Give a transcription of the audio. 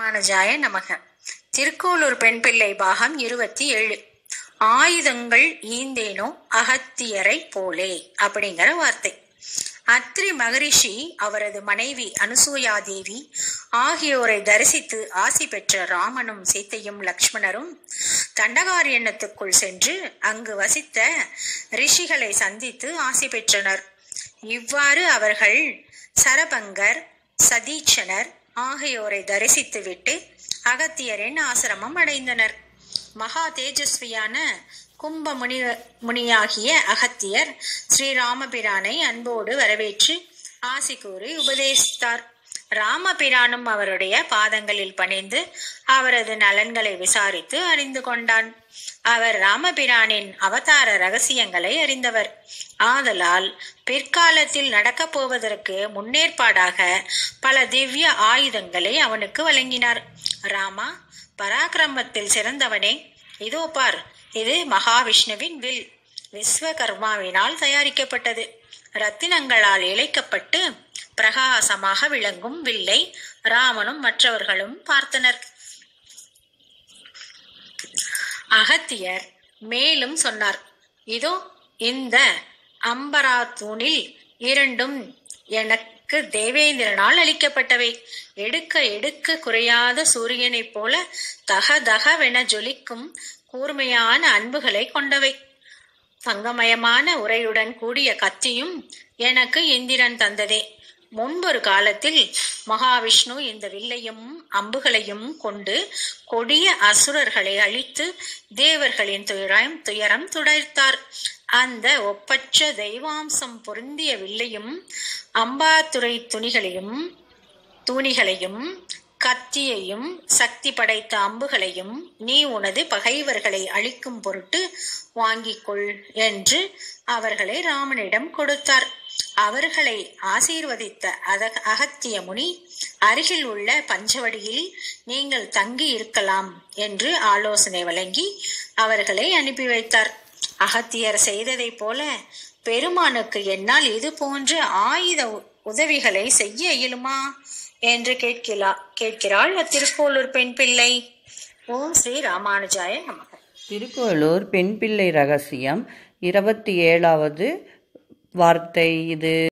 ராமானுஜாய நமக. திருக்கோளூர் பெண் பிள்ளை பாகம் 27. ஆயுதங்கள் ஈந்தேனோ அகத்தியரை போலே அப்படிங்கிற வார்த்தை. அத்ரி மகரிஷி அவரது மனைவி அனுசூயாதேவி ஆகியோரை தரிசித்து ஆசி பெற்ற ராமனும் சீத்தையும் லக்ஷ்மணரும் தண்டகாரண்யத்துக்குள் சென்று அங்கு வசித்த ரிஷிகளை சந்தித்து ஆசி பெற்றனர். இவ்வாறு அவர்கள் சரபங்கர், சதீட்சணர் ஆகியோரை தரிசித்து விட்டு அகத்தியரின் ஆசிரமம் அடைந்தனர். மகா தேஜஸ்வியான கும்ப முனியாகிய அகத்தியர் ஸ்ரீராமபிரானை அன்போடு வரவேற்று ஆசி கூறி உபதேசித்தார். ராமபிரானும் அவருடைய பாதங்களில் பணிந்து அவரது நலன்களை விசாரித்து அறிந்து கொண்டான். அவர் ராமபிரானின் அவதார ரகசியங்களை அறிந்தவர். ஆதலால் பிற்காலத்தில் நடக்கப் போவதற்கு முன்னேற்பாடாக பல திவ்ய ஆயுதங்களை அவனுக்கு வழங்கினார். ராமா, பராக்கிரமத்தில் சிறந்தவனே, இதோ பார், இது மகாவிஷ்ணுவின் வில். விஸ்வகர்மாவினால் தயாரிக்கப்பட்டது. ரத்தினங்களால் இழைக்கப்பட்டு பிரகாசமாக விளங்கும் வில்லை ராமனும் மற்றவர்களும் பார்த்தனர். அகத்தியர் மேலும் சொன்னார், இதோ இந்த அம்பரா தூணில் இரண்டும் எனக்கு தேவேந்திரனால் அளிக்கப்பட்டவை. எடுக்க எடுக்க குறையாத சூரியனைப் போல தகதகவென ஜொலிக்கும் கூர்மையான அன்புகளை கொண்டவை. தங்கமயமான உரையுடன் கூடிய கத்தியும் எனக்கு இந்திரன் தந்ததே. முன்பொரு காலத்தில் மகாவிஷ்ணு இந்த வில்லையும் அம்புகளையும் கொண்டு கொடிய அசுரர்களை அழித்து தேவர்களின் துயரம் துடைத்தார். அந்த ஒப்பற்ற தெய்வாம்சம் பொருந்திய வில்லையும் அம்பாத்துறை தூணிகளையும் கத்தியையும் சக்தி படைத்த அம்புகளையும் நீ உனது பகைவர்களை அழிக்கும் பொருட்டு வாங்கிக்கொள் என்று அவர்களை ராமனிடம் கொடுத்தார். அவர்களை ஆசீர்வதித்த அகத்திய முனி அருகில் உள்ள பஞ்சவடியில் நீங்கள் தங்கி இருக்கலாம் என்று ஆலோசனை வழங்கி அவர்களை அனுப்பி வைத்தார். அகத்தியர் செய்ததை போல பெருமானுக்கு என்னால் இது போன்ற ஆயுத உதவிகளை செய்ய இயலுமா என்று கேட்கிறாள் திருக்கோளூர் பெண் பிள்ளை. ஓம் ஸ்ரீ ராமானுஜாய நமக. திருக்கோளூர் பெண் பிள்ளை ரகசியம் 27வது வார்த்தை இது.